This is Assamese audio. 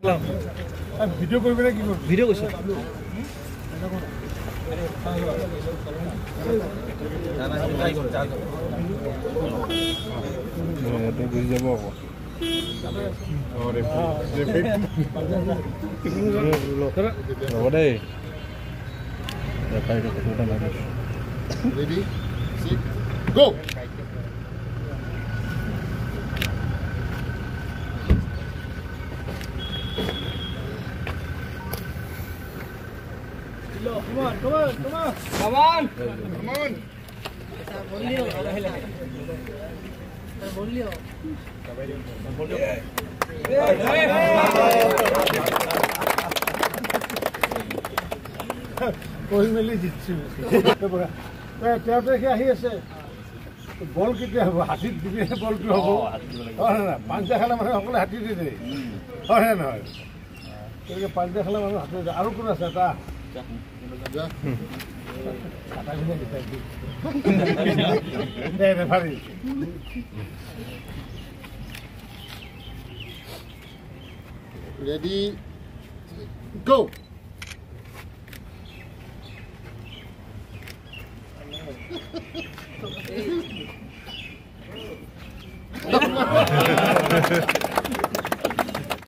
ভিডিঅ' কৰিবি নে কি কৰিবি? ভিডিঅ' কৈছে বুজি যাব আকৌ হ'ব দেই Ready, set, go! Come on, come on, come on. Come on. Come on! কৈ মেলি জিতছোঁ তেওঁতে আহি আছে বল কেতিয়া হ'ব হাতীত দিলেহে বলটো হ'ব হয় না পাঞ্জা খেলা মানুহে সকলোৱে হাতী দি দিয়ে হয় নহয় গতিকে পাঞ্জা খেলা মানুহ হাতী দিয়ে আৰু কোন আছে এটা ৰেফাৰী Ready, go!